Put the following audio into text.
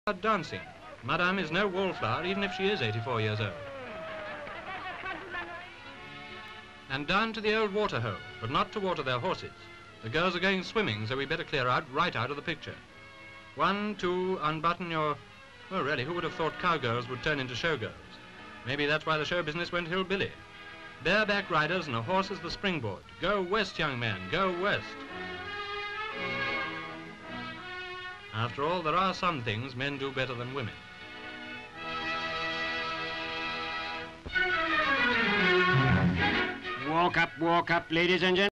Dancing. Madame is no wallflower, even if she is 84 years old. And down to the old water hole, but not to water their horses. The girls are going swimming, so we better clear out, right out of the picture. 1, 2, unbutton your... Well, really, who would have thought cowgirls would turn into showgirls? Maybe that's why the show business went hillbilly. Bareback riders and a horse as the springboard. Go west, young man, go west. After all, there are some things men do better than women. Walk up, ladies and gentlemen.